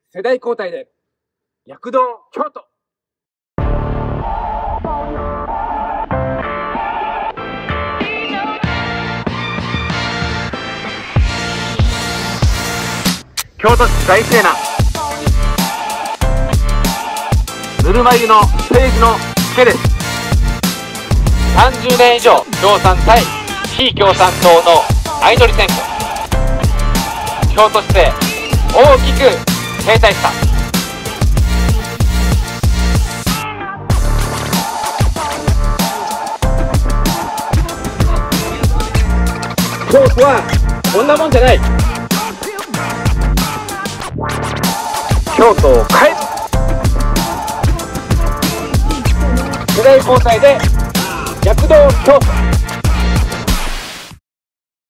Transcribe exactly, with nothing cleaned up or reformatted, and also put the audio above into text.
世代交代で躍動京都。京都市大聖なぬるま湯のステージの助です。さんじゅうねん以上共産対非共産党の相乗り選挙、京都市で大きく停滞した。京都はこんなもんじゃない。京都を変える。世代交代で躍動京都。